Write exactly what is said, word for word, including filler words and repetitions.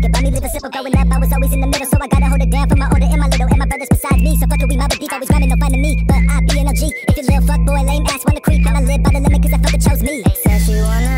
pocket, buy me live a simple growing up. I was always in the middle, so I gotta hold it down for my older and my little and my brothers besides me. So fuck it, we mob deep, always grinding, no finding me. But I be an O G. If you little fuck boy, lame ass wanna creep, and I live by the limit 'cause that fucker chose me. Said she wanna